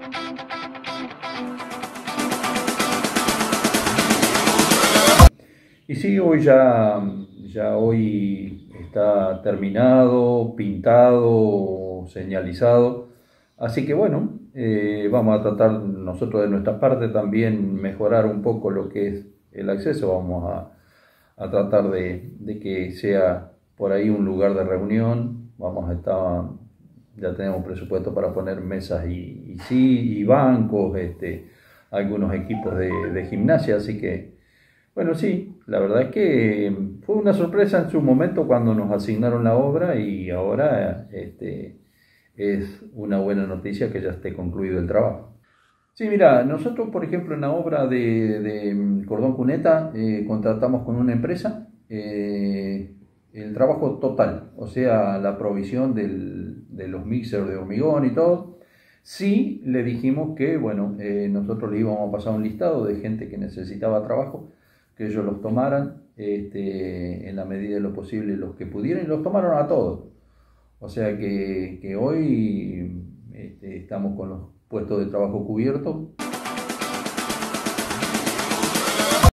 Y sí, ya hoy está terminado, pintado, señalizado. Así que bueno, vamos a tratar nosotros de nuestra parte también mejorar un poco lo que es el acceso. A tratar de que sea por ahí un lugar de reunión. Ya tenemos presupuesto para poner mesas y bancos, algunos equipos de gimnasia, así que bueno, sí, la verdad es que fue una sorpresa en su momento cuando nos asignaron la obra y ahora es una buena noticia que ya esté concluido el trabajo. Sí, mira, nosotros por ejemplo en la obra de Cordón Cuneta contratamos con una empresa el trabajo total, o sea, la provisión de los mixers de hormigón y todo. Sí, le dijimos que, bueno, nosotros le íbamos a pasar un listado de gente que necesitaba trabajo, que ellos los tomaran en la medida de lo posible los que pudieran y los tomaron a todos. O sea que hoy estamos con los puestos de trabajo cubiertos.